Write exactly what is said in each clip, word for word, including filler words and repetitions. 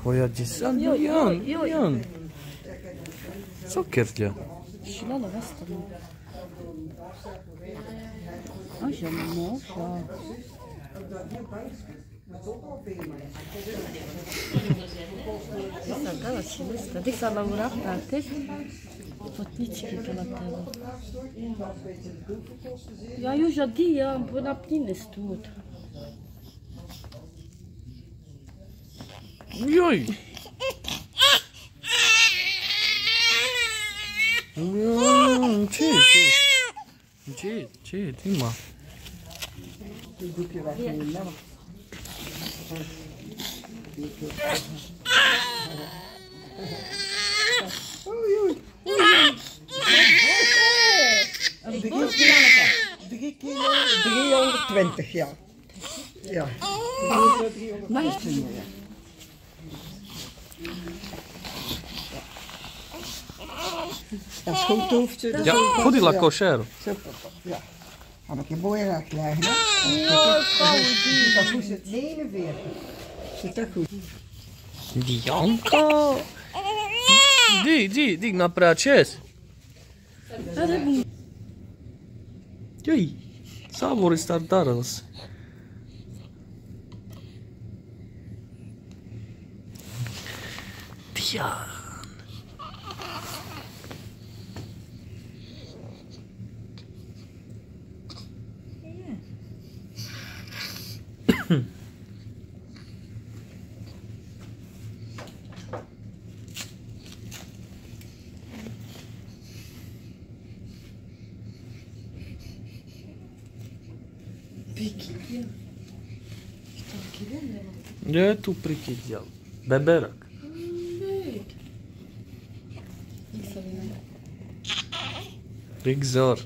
Boyacısan yan, yan. Sokkertje. Şilala bastım. Aşağı mı? Aşağı. Sada čilista. Dik sad laura prate. Potnički kalatelo. Ja już adi, ja ponapnine stut. Joj. Ja, če, če. Če, če, ima. driehonderdtwintig, ja. Ja. Meisje. Dat is goed hoofdje. Ja, goed die la kosher. Ja. Heb ik je mooi recht leggen, hè? Dat is goed, het negenenveertig. Zit dat goed? Bianca. Die, die, die na praatjes. Joj, Sabor is daar daras. Dian. Ja, tu prikidjal. Beberak. Rigzor.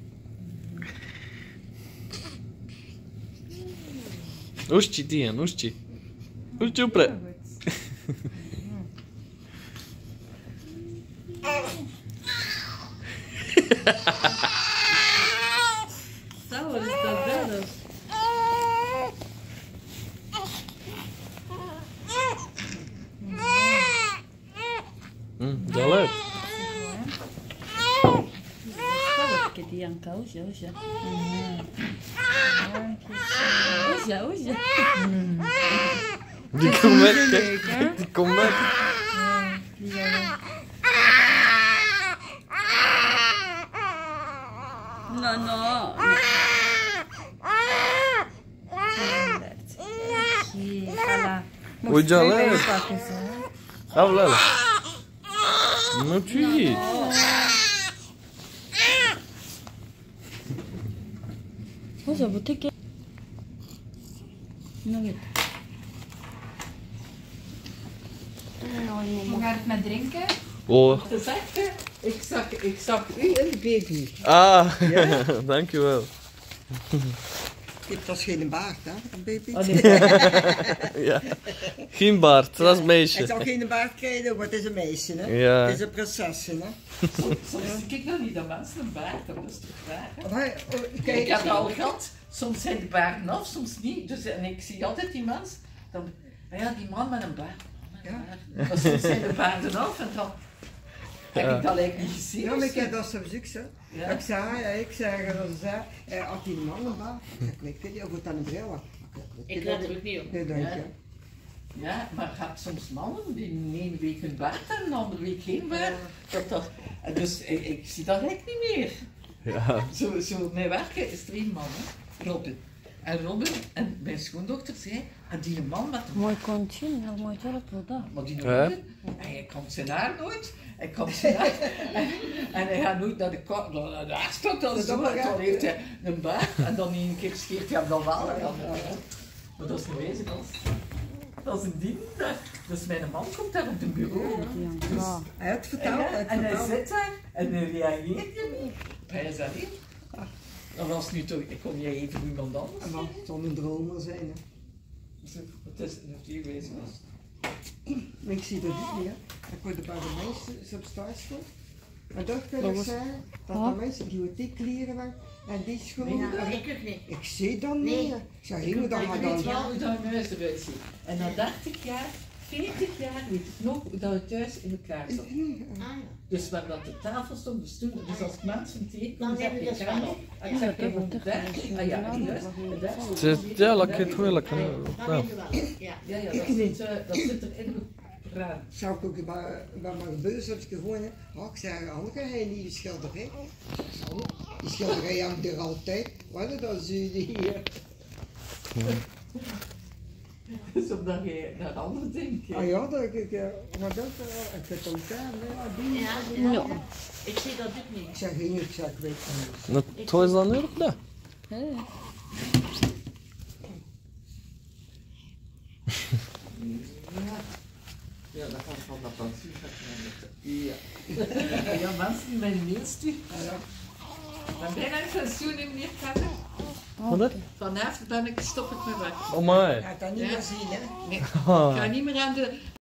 Ušći, Dijan, ušći. Ušći upre. Sabor está dado. Mm, dalek. Que Dianca, uja, uja. Uja, uja. Die komet, die komet. No, no. Uja, dalek. Au, lele. Nu ce Uja, boteke. No, weet. Hoe gaat het met drinken? Oh. Te zeggen, ik zag, ik zag u in de baby. Ah, ja? Dankjewel. Het was geen baard, hè? Een baby. Oh, nee. Ja. Geen baard, dat is een meisje. Hij zal geen baard krijgen, want het is een meisje, hè? Ja. Het is een prinsesje, hè? Soms kijk nou niet dat mensen een baard hebben, dat is toch raar? Hè? Maar, oh, kijk, Ik heb het al gehad, soms zijn de baarden af, soms niet. Dus, en ik zie altijd die mens, dan, ah ja, die man met een baard. Met een baard. Maar soms zijn de baarden af en dan heb Ja. ik dat eigenlijk niet gezien. ja, maar ik heb dat zo zoek, hè? Ja. Ik zei, ja, ik zei, dat ze zei, eh, had die man een baard? Ik weet het niet, of het aan een bril was. Ik let er ook niet op. Nee, dank je. Ja. Ja, maar je hebt soms mannen die de ene week een baard hebben en de andere week geen baard. Dat, dat, en dus ik, ik zie dat eigenlijk niet meer. Ja. Zo, zo mijn werken is er één man, hè? Robin. En Robin en mijn schoondochter zei, en die man met een Mooi kontje, heel mooi dorp wel dat. maar die Ja. Robin, en hij komt zijn haar nooit. Hij komt zijn haar en, en hij gaat nooit naar de kant. Daar staat dan zo, en dan heeft hij een baard en dan een keer scheert hij hem dan wel. En dan, maar dat is niet wezen, dat is, dat is een dien. Dus mijn man komt daar op het bureau. Dianca. Hij had het verteld, hij had En hij verteld. zit daar en hij reageert niet. Hij is alleen. Dat was nu toch, ik kon jij even iemand anders. En dan zal een dromer zijn, hè? Dus het is natuurlijk geweest was. Maar ik zie dat niet, hè? Ik word bij de meisjes op straat stond. Maar dat kan ik zeggen, dat de mensen die wat die kleren hebben en die schoenen. Nee, ik niet. Ik zie dan niet. Nee. Ik zeg, hier dan maar Ik dan. weet wel hoe dat mijn huis eruit ziet. En na dertig jaar veertig jaar weet ik nog dat we thuis in elkaar Is zat. het niet? Ah, ja. Dus waar dat de tafel stond, de stoel, dus als ik mensen tegen Dan dan zeg heb je je dat gaan wel. op. En ik zeg, gewoon de dertig. Ah ja, juist. De dertig. Het is, ja, lekker het goed, lekker. Dan Ja. heb je wel. Ja. Ja, ja, dat zit, eh, dat zit erin gepraat. Zou ik ook bij, bij mijn beurs heb ik gewoon, oh, ik zei, Anneke, heb je niet die schilderij? Zo, die schilderij hangt er altijd. Wat is dat, zie je hier? Dus omdat je naar anderen denkt. Ah ja, dat ik, eh, maar dat, eh, ik het ook aan, hè, die. Ja, ja. Ik zie dat dit niet. Ik zeg geen, ik zeg, ik weet het niet. Nou, to is dan nu nog daar. Ja, dat gaat van dat pensioen. Ja. Ja, mensen die mij mail sturen. Dan ben ik aan pensioen in meneer Kader. Wat is? Vanavond ben ik stop ik met werk. Oh my. Ja, dat niet Ja. meer zien, hè. Nee, ik Ah. ga niet meer aan de